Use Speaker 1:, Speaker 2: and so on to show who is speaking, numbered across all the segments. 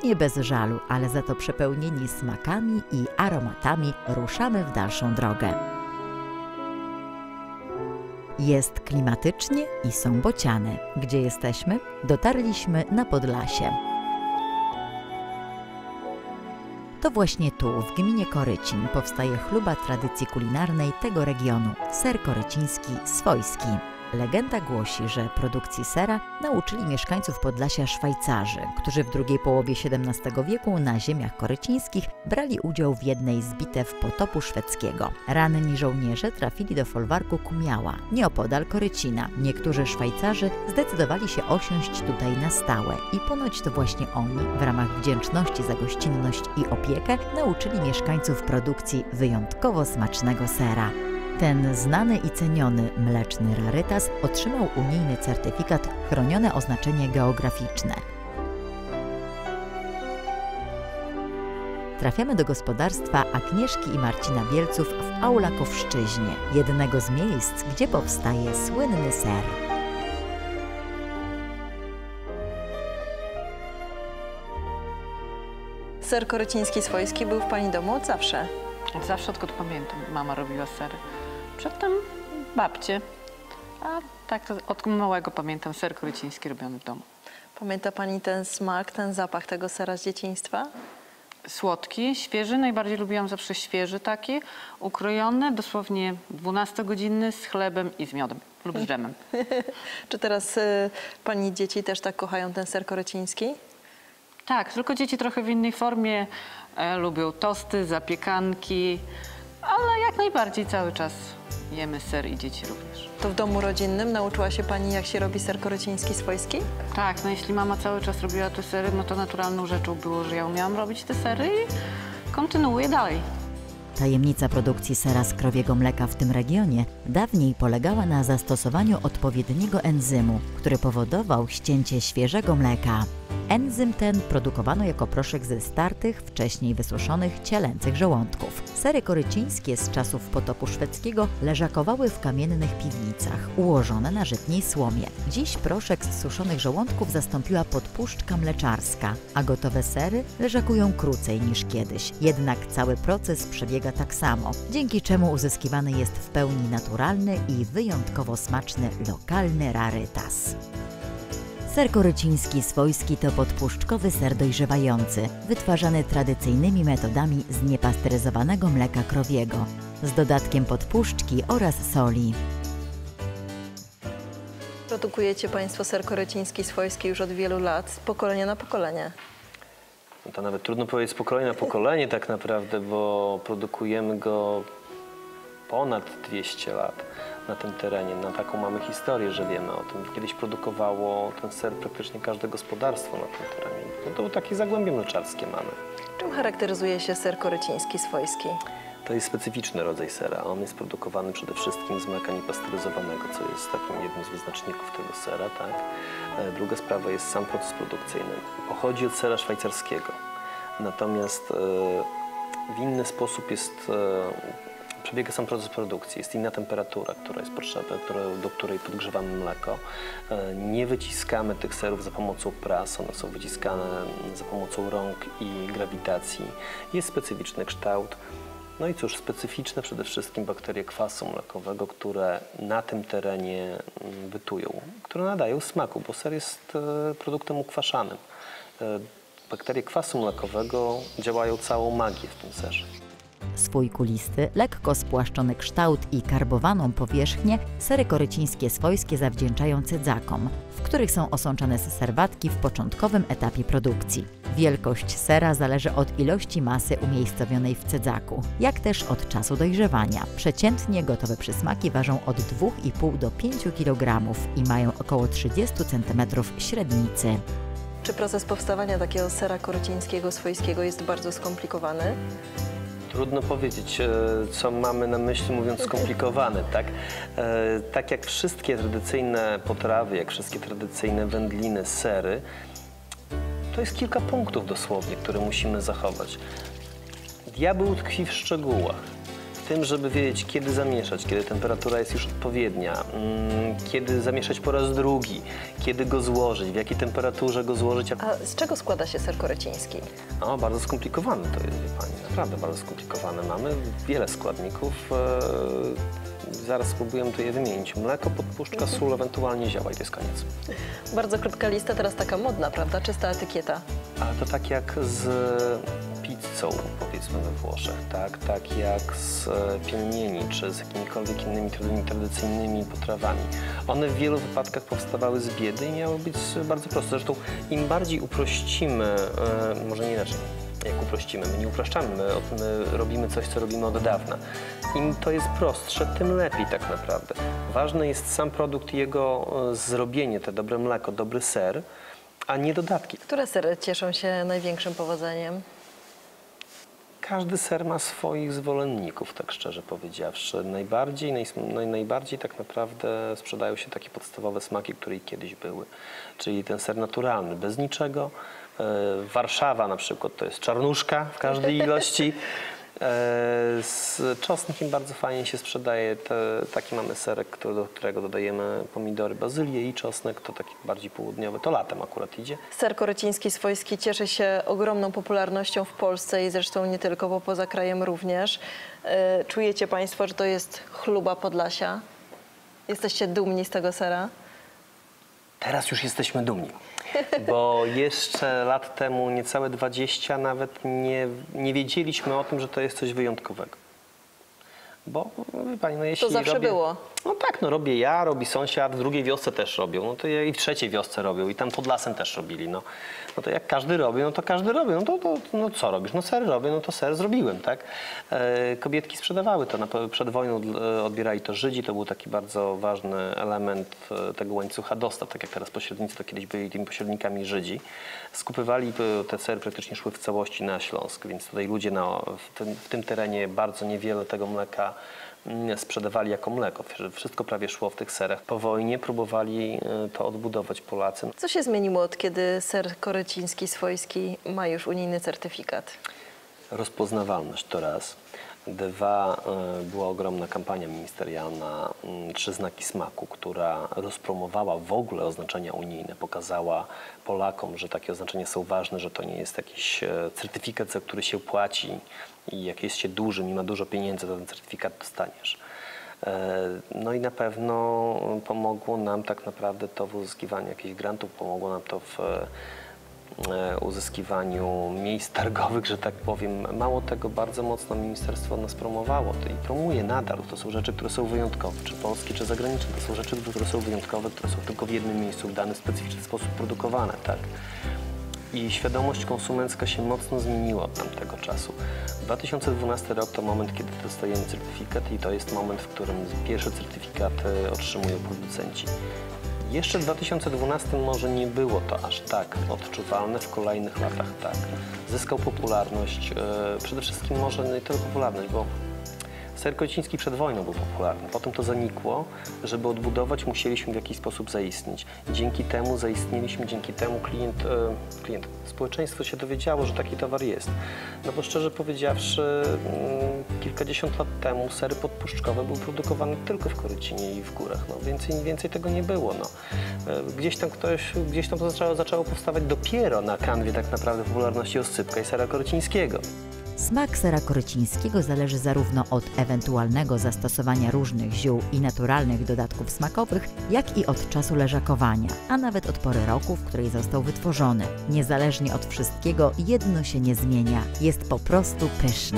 Speaker 1: Nie bez żalu, ale za to przepełnieni smakami i aromatami ruszamy w dalszą drogę. Jest klimatycznie i są bociany. Gdzie jesteśmy? Dotarliśmy na Podlasie. To właśnie tu, w gminie Korycin, powstaje chluba tradycji kulinarnej tego regionu – ser koryciński swojski. Legenda głosi, że produkcji sera nauczyli mieszkańców Podlasia Szwajcarzy, którzy w drugiej połowie XVII wieku na ziemiach korycińskich brali udział w jednej z bitew potopu szwedzkiego. Ranni żołnierze trafili do folwarku Kumiała, nieopodal Korycina. Niektórzy Szwajcarzy zdecydowali się osiąść tutaj na stałe i ponoć to właśnie oni, w ramach wdzięczności za gościnność i opiekę, nauczyli mieszkańców produkcji wyjątkowo smacznego sera. Ten znany i ceniony mleczny rarytas otrzymał unijny certyfikat chronione oznaczenie geograficzne. Trafiamy do gospodarstwa Agnieszki i Marcina Bielców w Aulakowszczyźnie, jednego z miejsc, gdzie powstaje słynny ser.
Speaker 2: Ser koryciński swojski był w Pani domu od zawsze?
Speaker 3: Zawsze, odkąd pamiętam, mama robiła sery. Przedtem babcie, a tak od małego pamiętam ser koryciński robiony w domu.
Speaker 2: Pamięta Pani ten smak, ten zapach tego sera z dzieciństwa?
Speaker 3: Słodki, świeży, najbardziej lubiłam zawsze świeży taki, ukrojony, dosłownie 12-godzinny, z chlebem i z miodem lub z dżemem.
Speaker 2: Czy teraz Pani dzieci też tak kochają ten ser koryciński?
Speaker 3: Tak, tylko dzieci trochę w innej formie lubią tosty, zapiekanki, ale jak najbardziej cały czas jemy ser i dzieci również.
Speaker 2: To w domu rodzinnym nauczyła się Pani, jak się robi ser koryciński swojski?
Speaker 3: Tak, no jeśli mama cały czas robiła te sery, no to naturalną rzeczą było, że ja umiałam robić te sery i kontynuuję dalej.
Speaker 1: Tajemnica produkcji sera z krowiego mleka w tym regionie dawniej polegała na zastosowaniu odpowiedniego enzymu, który powodował ścięcie świeżego mleka. Enzym ten produkowano jako proszek ze startych, wcześniej wysuszonych, cielęcych żołądków. Sery korycińskie z czasów potopu szwedzkiego leżakowały w kamiennych piwnicach, ułożone na żytniej słomie. Dziś proszek z suszonych żołądków zastąpiła podpuszczka mleczarska, a gotowe sery leżakują krócej niż kiedyś. Jednak cały proces przebiega tak samo, dzięki czemu uzyskiwany jest w pełni naturalny i wyjątkowo smaczny lokalny rarytas. Ser koryciński swojski to podpuszczkowy ser dojrzewający, wytwarzany tradycyjnymi metodami z niepasteryzowanego mleka krowiego, z dodatkiem podpuszczki oraz soli.
Speaker 2: Produkujecie Państwo ser koryciński swojski już od wielu lat, z pokolenia na pokolenie.
Speaker 4: No to nawet trudno powiedzieć z pokolenia na pokolenie tak naprawdę, bo produkujemy go ponad 200 lat na tym terenie. Na taką mamy historię, że wiemy o tym. Kiedyś produkowało ten ser praktycznie każde gospodarstwo na tym terenie. No to takie zagłębie mleczarskie mamy.
Speaker 2: Czym charakteryzuje się ser koryciński swojski?
Speaker 4: To jest specyficzny rodzaj sera. On jest produkowany przede wszystkim z mleka niepasteryzowanego, co jest takim jednym z wyznaczników tego sera, tak? Druga sprawa jest sam proces produkcyjny. Pochodzi od sera szwajcarskiego. Natomiast w inny sposób przebiega sam proces produkcji. Jest inna temperatura, która jest potrzebna, do której podgrzewamy mleko. Nie wyciskamy tych serów za pomocą pras, one są wyciskane za pomocą rąk i grawitacji. Jest specyficzny kształt. No i cóż, specyficzne przede wszystkim bakterie kwasu mlekowego, które na tym terenie bytują, które nadają smaku, bo ser jest produktem ukwaszanym. Bakterie kwasu mlekowego działają całą magię w tym serze.
Speaker 1: Swój kulisty, lekko spłaszczony kształt i karbowaną powierzchnię sery korycińskie swojskie zawdzięczają cydzakom, w których są osączane serwatki w początkowym etapie produkcji. Wielkość sera zależy od ilości masy umiejscowionej w cydzaku, jak też od czasu dojrzewania. Przeciętnie gotowe przysmaki ważą od 2,5 do 5 kg i mają około 30 cm średnicy.
Speaker 2: Czy proces powstawania takiego sera korycińskiego swojskiego jest bardzo skomplikowany?
Speaker 4: Trudno powiedzieć, co mamy na myśli, mówiąc skomplikowane, tak? Tak jak wszystkie tradycyjne potrawy, jak wszystkie tradycyjne wędliny, sery, to jest kilka punktów dosłownie, które musimy zachować. Diabeł tkwi w szczegółach. w tym, żeby wiedzieć, kiedy zamieszać, kiedy temperatura jest już odpowiednia, kiedy zamieszać po raz drugi, kiedy go złożyć, w jakiej temperaturze go złożyć.
Speaker 2: A z czego składa się ser koryciński?
Speaker 4: O, bardzo skomplikowane to jest, wie pani, naprawdę bardzo skomplikowane. Mamy wiele składników. Zaraz spróbujemy to je wymienić. Mleko, podpuszczka, sól, ewentualnie zioła i to jest koniec.
Speaker 2: Bardzo krótka lista, teraz taka modna, prawda? Czysta etykieta.
Speaker 4: Ale to tak jak z pizzą, powiedzmy we Włoszech, tak jak z pienieni, czy z jakimikolwiek innymi tradycyjnymi potrawami. One w wielu wypadkach powstawały z biedy i miały być bardzo proste. Zresztą im bardziej uprościmy, może nie inaczej, jak uprościmy, my nie upraszczamy, my robimy coś, co robimy od dawna. Im to jest prostsze, tym lepiej tak naprawdę. Ważny jest sam produkt i jego zrobienie, te dobre mleko, dobry ser, a nie dodatki.
Speaker 2: Które sery cieszą się największym powodzeniem?
Speaker 4: Każdy ser ma swoich zwolenników, tak szczerze powiedziawszy. Najbardziej tak naprawdę sprzedają się takie podstawowe smaki, które kiedyś były. Czyli ten ser naturalny, bez niczego. Warszawa na przykład to jest czarnuszka w każdej ilości. Z czosnkiem bardzo fajnie się sprzedaje. Taki mamy serek, do którego dodajemy pomidory, bazylię i czosnek. To taki bardziej południowy. To latem akurat idzie.
Speaker 2: Ser koryciński swojski cieszy się ogromną popularnością w Polsce i zresztą nie tylko, bo poza krajem również. Czujecie Państwo, że to jest chluba Podlasia? Jesteście dumni z tego sera?
Speaker 4: Teraz już jesteśmy dumni. Bo jeszcze lat temu, niecałe 20, nawet nie wiedzieliśmy o tym, że to jest coś wyjątkowego. Bo, wie pani, no jeśli
Speaker 2: To zawsze było.
Speaker 4: No tak, no robię ja, robi sąsiad, w drugiej wiosce też robią, no to ja i w trzeciej wiosce robią i tam pod lasem też robili, no to jak każdy robi, no to każdy robi, no co robisz? No ser robię, no to ser zrobiłem, tak? Kobietki sprzedawały to, przed wojną odbierali to Żydzi, to był taki bardzo ważny element tego łańcucha dostaw, tak jak teraz pośrednicy, to kiedyś byli tymi pośrednikami Żydzi. Skupywali, te sery praktycznie szły w całości na Śląsk, więc tutaj ludzie w tym terenie bardzo niewiele tego mleka sprzedawali jako mleko. Wszystko prawie szło w tych serach. Po wojnie próbowali to odbudować Polacy.
Speaker 2: Co się zmieniło od kiedy ser koryciński swojski ma już unijny certyfikat?
Speaker 4: Rozpoznawalność to raz. Dwa, była ogromna kampania ministerialna 3 znaki smaku, która rozpromowała w ogóle oznaczenia unijne, pokazała Polakom, że takie oznaczenia są ważne, że to nie jest jakiś certyfikat, za który się płaci i jak jest się dużym i ma dużo pieniędzy, to ten certyfikat dostaniesz. No i na pewno pomogło nam tak naprawdę to w uzyskiwaniu jakichś grantów, pomogło nam to w uzyskiwaniu miejsc targowych, że tak powiem. Mało tego, bardzo mocno ministerstwo nas promowało i promuje nadal. To są rzeczy, które są wyjątkowe, czy polskie, czy zagraniczne. To są rzeczy, które są wyjątkowe, które są tylko w jednym miejscu, w dany specyficzny sposób produkowane, tak? I świadomość konsumencka się mocno zmieniła od tamtego czasu. 2012 rok to moment, kiedy dostajemy certyfikat i to jest moment, w którym pierwszy certyfikat otrzymują producenci. Jeszcze w 2012 może nie było to aż tak odczuwalne, w kolejnych latach tak. Zyskał popularność, przede wszystkim może nie tyle popularność, bo ser koryciński przed wojną był popularny. Potem to zanikło. Żeby odbudować, musieliśmy w jakiś sposób zaistnieć. Dzięki temu zaistnieliśmy, dzięki temu społeczeństwo się dowiedziało, że taki towar jest. No bo szczerze powiedziawszy, kilkadziesiąt lat temu sery podpuszczkowe były produkowane tylko w Korycinie i w górach. No, więcej tego nie było. No. Gdzieś tam to zaczęło powstawać dopiero na kanwie tak naprawdę popularności oscypka i sera korycińskiego.
Speaker 1: Smak sera korycińskiego zależy zarówno od ewentualnego zastosowania różnych ziół i naturalnych dodatków smakowych, jak i od czasu leżakowania, a nawet od pory roku, w której został wytworzony. Niezależnie od wszystkiego, jedno się nie zmienia. Jest po prostu pyszny.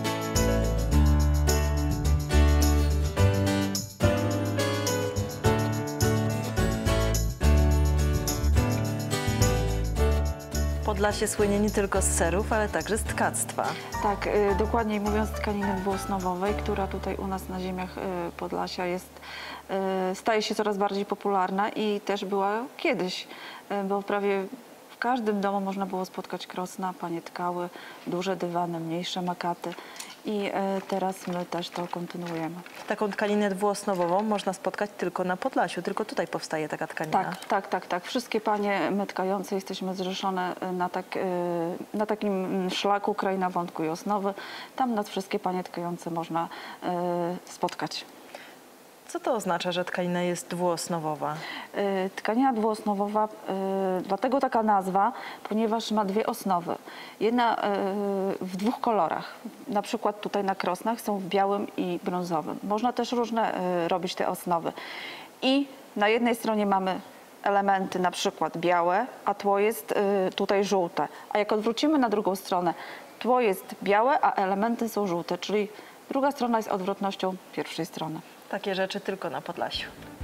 Speaker 2: Podlasie słynie nie tylko z serów, ale także z tkactwa.
Speaker 5: Tak, dokładniej mówiąc tkaniny dwuosnowowej, która tutaj u nas na ziemiach Podlasia staje się coraz bardziej popularna i też była kiedyś, bo prawie w każdym domu można było spotkać krosna, panie tkały, duże dywany, mniejsze makaty i teraz my też to kontynuujemy.
Speaker 2: Taką tkaninę dwuosnowową można spotkać tylko na Podlasiu, tylko tutaj powstaje taka tkanina.
Speaker 5: Tak. Wszystkie panie my tkające jesteśmy zrzeszone na takim szlaku Kraina Wątku i Osnowy. Tam nas wszystkie panie tkające można spotkać.
Speaker 2: Co to oznacza, że tkanina jest dwuosnowowa?
Speaker 5: Tkanina dwuosnowowa, dlatego taka nazwa, ponieważ ma dwie osnowy. Jedna w dwóch kolorach, na przykład tutaj na krosnach są w białym i brązowym. Można też różne robić te osnowy. I na jednej stronie mamy elementy na przykład białe, a tło jest tutaj żółte. A jak odwrócimy na drugą stronę, tło jest białe, a elementy są żółte, czyli druga strona jest odwrotnością pierwszej strony.
Speaker 2: Takie rzeczy tylko na Podlasiu.